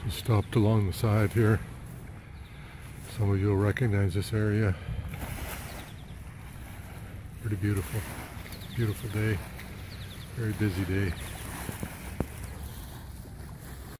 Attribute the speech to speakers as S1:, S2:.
S1: Just stopped along the side here. Some of you will recognize this area. Pretty beautiful. Beautiful day. Very busy day.